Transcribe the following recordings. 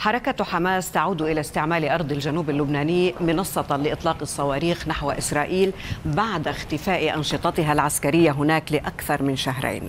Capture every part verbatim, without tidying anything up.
حركة حماس تعود إلى استعمال أرض الجنوب اللبناني منصة لإطلاق الصواريخ نحو إسرائيل بعد اختفاء أنشطتها العسكرية هناك لأكثر من شهرين.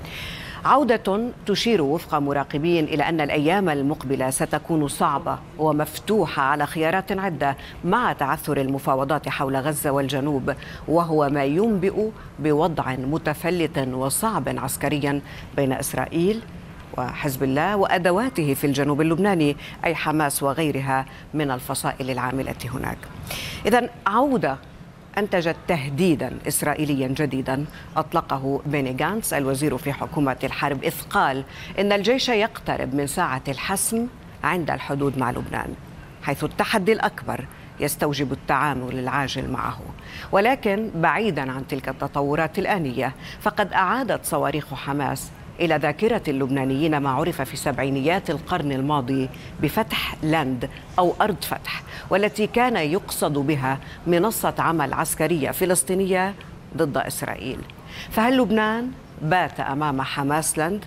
عودة تشير وفق مراقبين إلى أن الأيام المقبلة ستكون صعبة ومفتوحة على خيارات عدة مع تعثر المفاوضات حول غزة والجنوب، وهو ما ينبئ بوضع متفلت وصعب عسكريا بين إسرائيل وحزب الله وأدواته في الجنوب اللبناني، أي حماس وغيرها من الفصائل العاملة هناك. إذن عودة أنتجت تهديدا إسرائيليا جديدا أطلقه بيني غانتس الوزير في حكومة الحرب، إذ قال إن الجيش يقترب من ساعة الحسم عند الحدود مع لبنان، حيث التحدي الأكبر يستوجب التعامل العاجل معه. ولكن بعيدا عن تلك التطورات الآنية، فقد أعادت صواريخ حماس إلى ذاكرة اللبنانيين ما عرف في سبعينيات القرن الماضي بفتح لاند أو أرض فتح، والتي كان يقصد بها منصة عمل عسكرية فلسطينية ضد إسرائيل. فهل لبنان بات أمام حماس لاند؟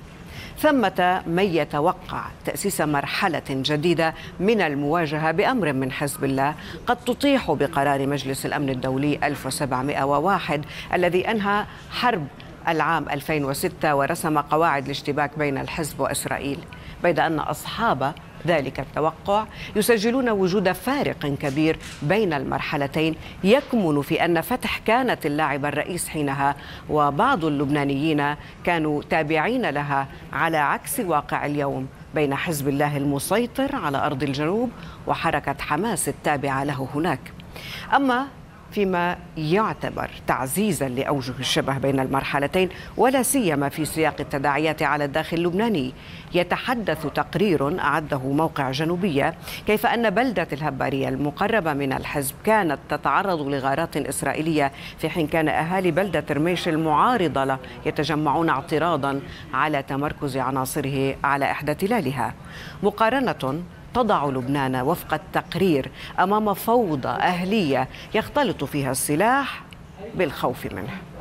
ثمة من يتوقع تأسيس مرحلة جديدة من المواجهة بأمر من حزب الله قد تطيح بقرار مجلس الأمن الدولي ألف وسبعمائة وواحد الذي أنهى حرب العام ألفين وستة ورسم قواعد الاشتباك بين الحزب وإسرائيل، بيد أن أصحاب ذلك التوقع يسجلون وجود فارق كبير بين المرحلتين يكمن في أن فتح كانت اللاعب الرئيس حينها، وبعض اللبنانيين كانوا تابعين لها، على عكس واقع اليوم بين حزب الله المسيطر على أرض الجنوب وحركة حماس التابعة له هناك. أما فيما يعتبر تعزيزا لأوجه الشبه بين المرحلتين، ولا سيما في سياق التداعيات على الداخل اللبناني، يتحدث تقرير أعده موقع جنوبية كيف أن بلدة الهبارية المقربة من الحزب كانت تتعرض لغارات إسرائيلية، في حين كان أهالي بلدة رميش المعارضة له يتجمعون اعتراضا على تمركز عناصره على إحدى تلالها. مقارنة تضع لبنان وفق التقرير أمام فوضى أهلية يختلط فيها السلاح بالخوف منه.